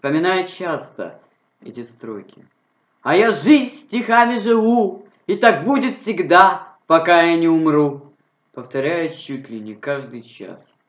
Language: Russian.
вспоминая часто эти строки. А я жизнь стихами живу, и так будет всегда, пока я не умру, повторяю чуть ли не каждый час.